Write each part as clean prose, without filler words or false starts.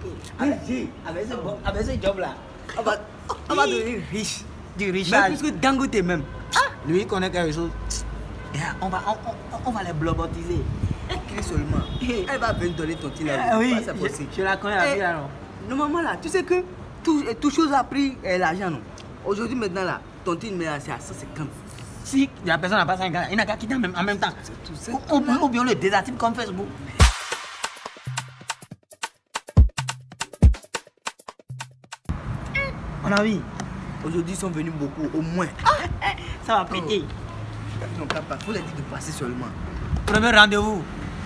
Avec ce job-là, on va devenir riche. Du richard. Mais puisque Dangote même. Lui, il connaît quelque chose. On va les blobotiser. Écris seulement. Elle va venir donner ton petit là. Oui, je la connais la vie là. Normalement là, tu sais que toute chose a pris l'argent. Aujourd'hui maintenant là, ton team c'est à 150. Si la personne n'a pas 50, il n'a qu'à quitter en même temps. Ou bien on le désactive comme Facebook. On a vu. Aujourd'hui ils sont venus beaucoup, au moins. Ça va péter. Ils n'ont pas, faut leur dire de passer seulement. Premier rendez-vous.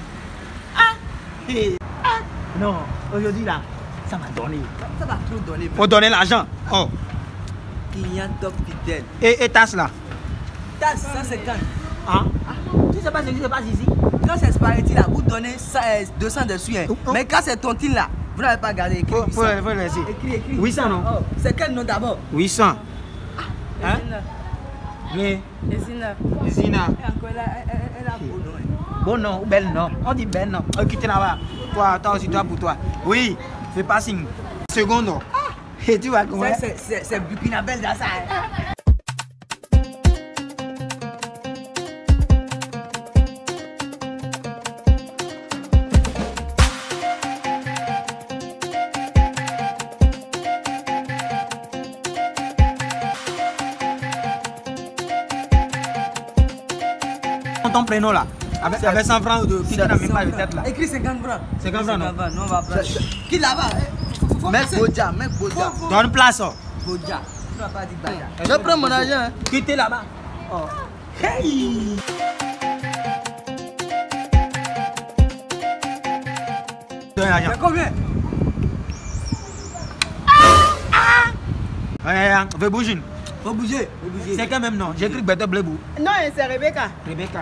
Non, aujourd'hui là, ça va donner. Ça va trop donner. Faut donner l'argent. Oh. Client top fidèle. Et tasse là. Tasse 150. Hein? Tu sais pas ce qui se passe ici? Quand c'est spaghetti là, vous donnez 200 dessus. Hein. Mais quand c'est tontine là, vous n'avez pas gardé. Faut le laisser. Écris. 800 non? Oh, c'est quel nom d'abord? 800. Hein? Mais. Zina. Zina. Elle a beau nom. Bon nom ou bel nom? On dit bel nom. Quitte là-bas. Toi aussi, toi pour toi. Oui, fais pas signe. Second nom. Et tu vas comment? C'est Burkinabel dans ça. Ton prénom là, avec 100 francs qui n'a même pas de tête là. Écris 50 francs. 50 francs non? Non, on va prendre. Qui là-bas? Mec Boja. Donne place. Boja. Tu vas pas dire Baja. Je prends mon argent. Quittez là-bas. Oh. Hey! Donne l'argent. C'est combien? Fais bouger. Faut bouger. C'est quand même non. J'écris Beto Blebou. Non, c'est Rebecca. Rebecca.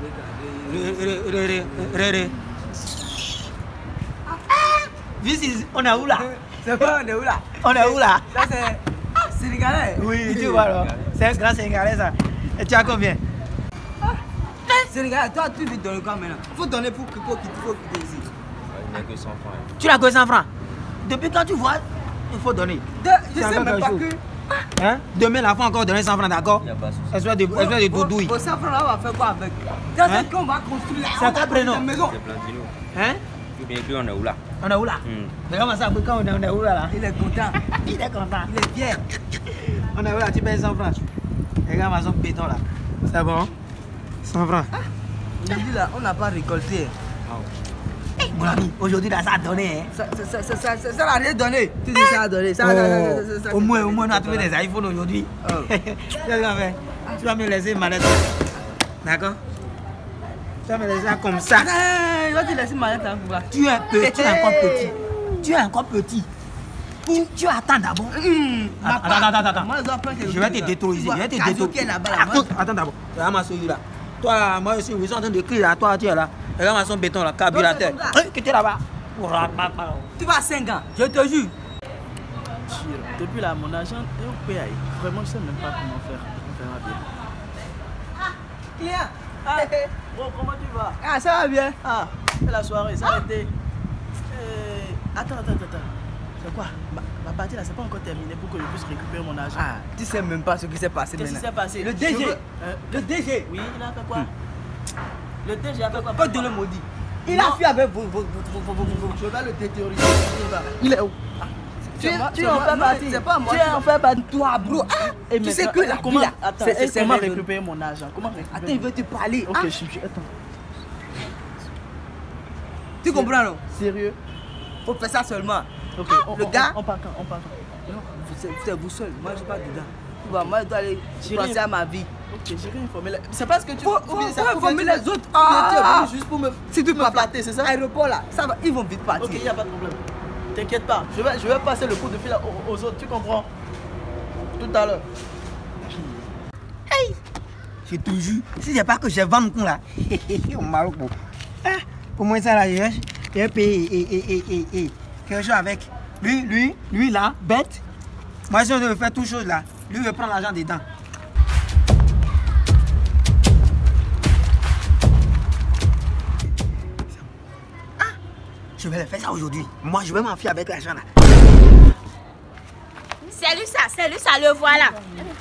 On est où là? C'est pas on est où là? On est où là? Ça c'est Sénégalais. Oui, tu vois là. C'est un grand Sénégalais ça. Et tu as combien? Sénégalais, toi tu veux donner quoi maintenant? Faut donner pour quitter ici. Il n'y a que 100 francs. Tu l'as que 100 francs. Depuis quand tu vois, il faut donner. Je sais même pas que. Hein? Demain, la fois encore donner 100 francs, d'accord? Il n'y a pas de souci. Espèce de doudouille. Pour 100 francs là, on va faire quoi avec? C'est qu'on va construire C'est un prénom. une maison. C'est Plantino. Hein? Et puis on est où là? On est où là? Mais comment ça, quand on est où là? Il est content. Il est content. Il est fier. On est où là? Tu payes 100 francs. Regarde ma zone béton là. C'est bon? 100 francs. Aujourd'hui là, on n'a pas récolté. Mon ami, aujourd'hui là, ça a donné. Hein? Ça n'a rien donné. Tu dis ça a donné. Au moins, on a trouvé des iPhones aujourd'hui. Qu'est-ce qu'on va faire? Tu vas me laisser ma lettre. D'accord? Tu vas me laisser comme ça. Il va te laisser ma lettre. Tu es encore petit. Tu es encore petit. Tu attends d'abord. Attends. Je vais te détruire. Attends d'abord. Regarde ma souris là. Toi, moi aussi, ils sont en train de crier là. Toi, tu es là. Regarde ma son béton là, carburateur. Qui est là-bas? Tu vas à 5 ans, je te jure. Depuis là, mon agent est au pays. Vraiment, je ne sais même pas comment faire. On verra bien. Client. Bon, comment tu vas? Ah, ça va bien. Ah, c'est la soirée, ça a été. Attends. C'est quoi? Ma partie là, c'est pas encore terminé pour que je puisse récupérer mon argent. Ah, tu sais même pas ce qui s'est passé Qu'est-ce qui maintenant. s'est passé? Le DG. Le DG. Oui, il a fait quoi? Le DG a fait quoi? Pas de le maudit. Il a fui avec vos. Je vais le détérioriser. Il est où? Tu en fais partie. C'est pas moi. Tu en fais partie. Toi, bro. Tu sais que la comment, vie, là, attends, c'est comment raison. récupérer mon argent? Comment récupérer? Attends, il veut te parler. Ok, Ah, attends. tu comprends, non? Sérieux? Faut faire ça seulement. Ok, le gars. On part quand? Non, c'est vous seul. Moi, je suis pas dedans. Tu vois, moi, je dois aller penser à ma vie. Ok, j'ai rien informé. C'est parce que tu Faut informer les autres. Ah, juste pour me. si tu peux flatter, c'est ça? Aéroport là, ça va, ils vont vite partir. Ok, il n'y a pas de problème. T'inquiète pas, je vais passer le coup de fil aux autres, tu comprends? Tout à l'heure. Hey! Je te jure, si c'est pas que je vends mon con là, au Maroc, bon. Pour moi, ça là, je vais payer quelque chose avec. Lui là, bête. Moi, si on veut faire toute chose là, lui veut prendre l'argent dedans. Je vais le faire ça aujourd'hui. Moi, je vais m'enfuir avec l'argent là. C'est lui ça, le voilà.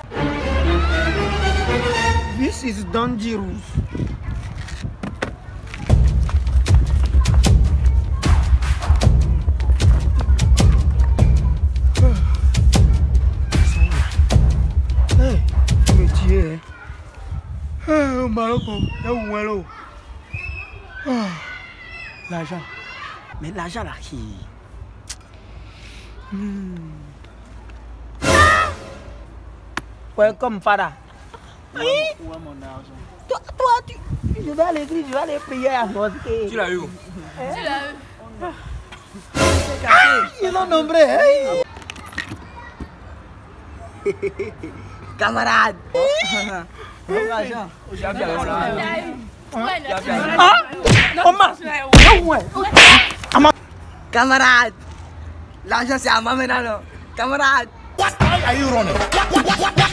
This is dangerous. Hey, me tuer. Oh, Marocco, là où est l'eau? L'argent. Mais l'argent là qui... Welcome, Fada. Où est mon argent? Toi, je vais à l'église, je vais aller prier à mosquée. Tu l'as eu où? Tu l'as eu. Ils ont nombré, hein? Camarade. Mon argent. Tu as bien l'argent. Camarade. L'argent c'est à moi maintenant. Camarade. Why are you running? What?